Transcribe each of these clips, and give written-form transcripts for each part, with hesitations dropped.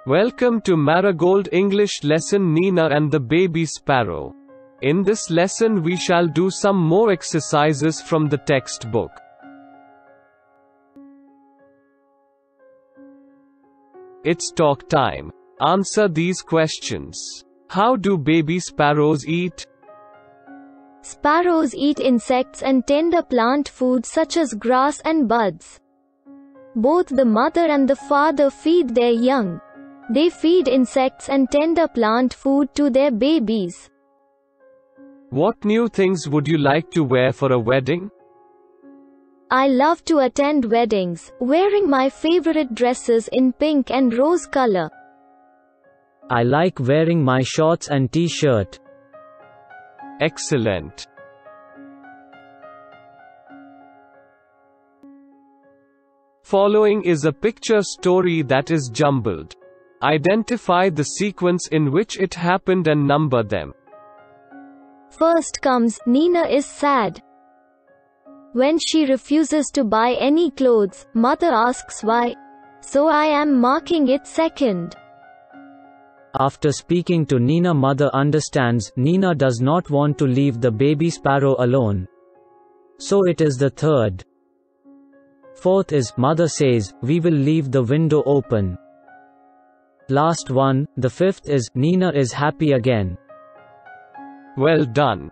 Welcome to Marigold English lesson Nina and the Baby Sparrow. In this lesson we shall do some more exercises from the textbook. It's talk time. Answer these questions. How do baby sparrows eat? Sparrows eat insects and tender plant food such as grass and buds. Both the mother and the father feed their young. They feed insects and tender plant food to their babies. What new things would you like to wear for a wedding? I love to attend weddings, wearing my favorite dresses in pink and rose color. I like wearing my shorts and t-shirt. Excellent. Following is a picture story that is jumbled. Identify the sequence in which it happened and number them. First comes, Nina is sad. When she refuses to buy any clothes, mother asks why. So I am marking it second. After speaking to Nina, mother understands Nina does not want to leave the baby sparrow alone. So it is the third. Fourth is, mother says, we will leave the window open. Last one, the fifth is, Nina is happy again. Well done.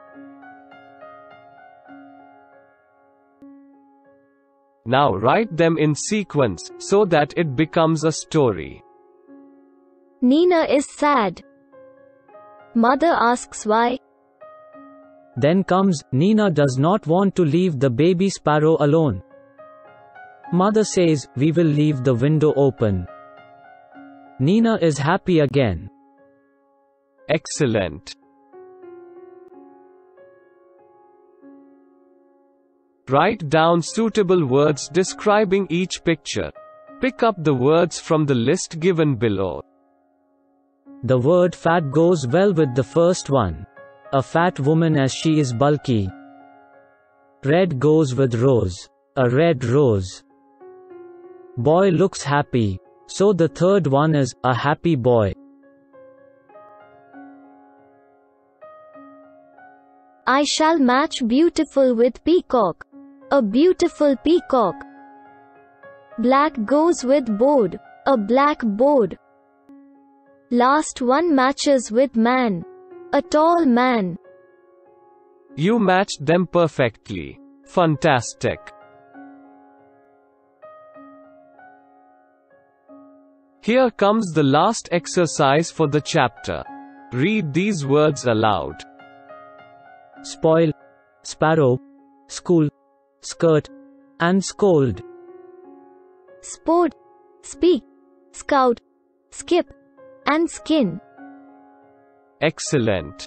Now write them in sequence, so that it becomes a story. Nina is sad. Mother asks why. Then comes, Nina does not want to leave the baby sparrow alone. Mother says, we will leave the window open. Nina is happy again. Excellent. Write down suitable words describing each picture. Pick up the words from the list given below. The word fat goes well with the first one. A fat woman as she is bulky. Red goes with rose. A red rose. Boy looks happy. So the third one is, a happy boy. I shall match beautiful with peacock. A beautiful peacock. Black goes with board. A black board. Last one matches with man. A tall man. You matched them perfectly. Fantastic. Here comes the last exercise for the chapter. Read these words aloud. Spoil, sparrow, school, skirt, and scold. Sport, speak, scout, skip, and skin. Excellent.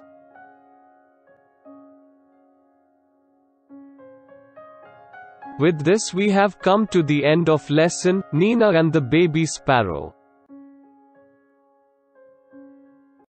With this we have come to the end of lesson, Nina and the Baby Sparrow.